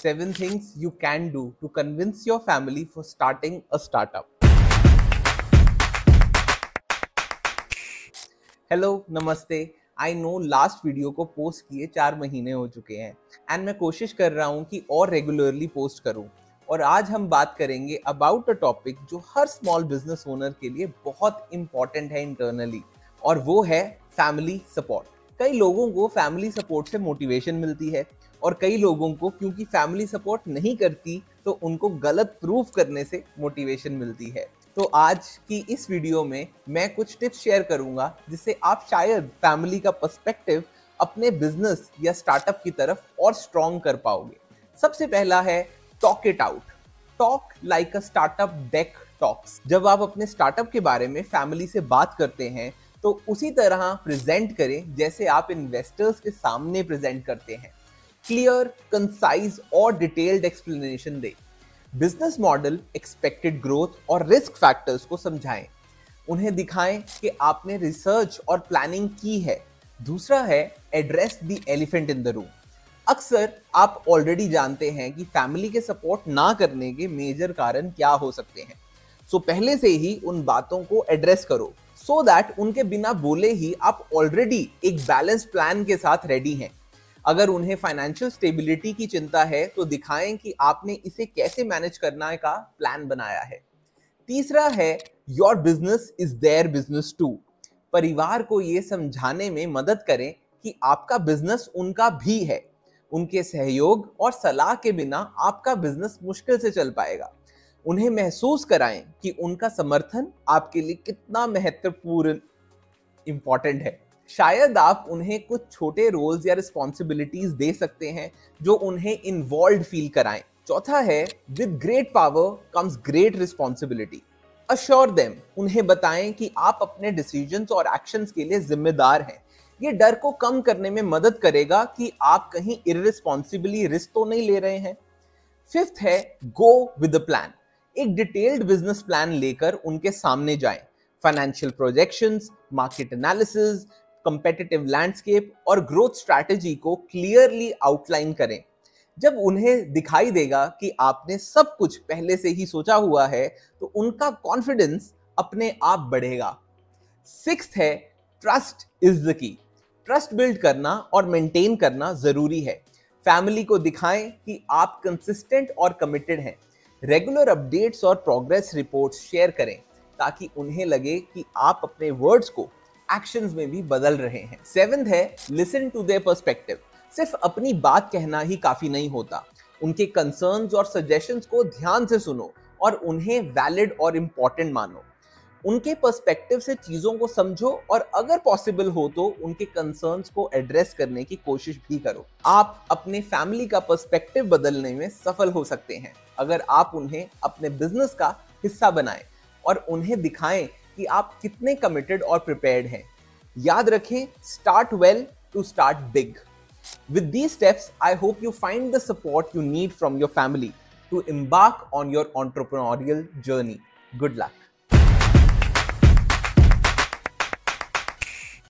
7 things you can do to convince your family for starting a startup. Hello नमस्ते। I know last video को post किए 4 महीने हो चुके हैं एंड मैं कोशिश कर रहा हूँ कि और रेगुलरली पोस्ट करूँ। और आज हम बात करेंगे अबाउट अ टॉपिक जो हर स्मॉल बिजनेस ओनर के लिए बहुत इंपॉर्टेंट है इंटरनली, और वो है फैमिली सपोर्ट। कई लोगों को फैमिली सपोर्ट से मोटिवेशन मिलती है और कई लोगों को क्योंकि फैमिली सपोर्ट नहीं करती तो उनको गलत प्रूफ करने से मोटिवेशन मिलती है। तो आज की इस वीडियो में मैं कुछ टिप्स शेयर करूंगा जिससे आप शायद फैमिली का पर्सपेक्टिव अपने बिजनेस या स्टार्टअप की तरफ और स्ट्रॉन्ग कर पाओगे। सबसे पहला है talk it out. Talk like a startup deck talks. जब आप अपने स्टार्टअप के बारे में फैमिली से बात करते हैं तो उसी तरह प्रेजेंट करें जैसे आप इन्वेस्टर्स के सामने प्रेजेंट करते हैं। क्लियर, कंसाइज और डिटेल्ड एक्सप्लेनेशन दें। बिजनेस मॉडल, एक्सपेक्टेड ग्रोथ और रिस्क फैक्टर्स को समझाएं। उन्हें दिखाएं कि आपने रिसर्च और प्लानिंग की है। दूसरा है address the elephant in the room. अक्सर आप ऑलरेडी जानते हैं कि फैमिली के सपोर्ट ना करने के मेजर कारण क्या हो सकते हैं, सो पहले से ही उन बातों को एड्रेस करो सो दैट उनके बिना बोले ही आप ऑलरेडी एक बैलेंस प्लान के साथ रेडी हैं। अगर उन्हें फाइनेंशियल स्टेबिलिटी की चिंता है तो दिखाएं कि आपने इसे कैसे मैनेज करना का प्लान बनाया है। तीसरा है your business is their business too. परिवार को यह समझाने में मदद करें कि आपका बिजनेस उनका भी है। उनके सहयोग और सलाह के बिना आपका बिजनेस मुश्किल से चल पाएगा। उन्हें महसूस कराएं कि उनका समर्थन आपके लिए कितना महत्वपूर्ण इंपॉर्टेंट है। शायद आप उन्हें कुछ छोटे रोल्स या रिस्पॉन्सिबिलिटीज दे सकते हैं जो उन्हें इन्वॉल्व फील कराएं। चौथा है with great power comes great responsibility. Assure them. उन्हें बताएं कि आप अपने डिसीजंस और एक्शंस के लिए जिम्मेदार हैं। ये डर को कम करने में मदद करेगा कि आप कहीं इररिस्पॉन्सिबली रिस्क तो नहीं ले रहे हैं। फिफ्थ है गो विद द प्लान। एक डिटेल्ड बिजनेस प्लान लेकर उनके सामने जाएं। Financial projections, market analysis, competitive landscape और ग्रोथ स्ट्रैटेजी को क्लियरली आउटलाइन करें। जब उन्हें दिखाई देगा कि आपने सब कुछ पहले से ही सोचा हुआ है तो उनका कॉन्फिडेंस अपने आप बढ़ेगा। सिक्स्थ है trust is the key. Trust build करना और मेंटेन करना जरूरी है। फैमिली को दिखाएं कि आप कंसिस्टेंट और कमिटेड हैं। रेगुलर अपडेट्स और प्रोग्रेस रिपोर्ट्स शेयर करें ताकि उन्हें लगे कि आप अपने वर्ड्स को एक्शंस में भी बदल रहे हैं। सेवेंथ है लिसन टू देयर पर्सपेक्टिव। सिर्फ अपनी बात कहना ही काफी नहीं होता। उनके कंसर्न्स और सजेशंस को ध्यान से सुनो और उन्हें वैलिड और इंपॉर्टेंट मानो। उनके पर्सपेक्टिव से चीजों को समझो और अगर पॉसिबल हो तो उनके कंसर्न्स को एड्रेस करने की कोशिश भी करो। आप अपने फैमिली का पर्सपेक्टिव बदलने में सफल हो सकते हैं अगर आप उन्हें अपने बिजनेस का हिस्सा बनाएं और उन्हें दिखाएं कि आप कितने कमिटेड और प्रिपेयर्ड हैं। याद रखें, start well to start big. With these steps, I hope you find the support you need from your family to embark on your entrepreneurial journey. Good luck.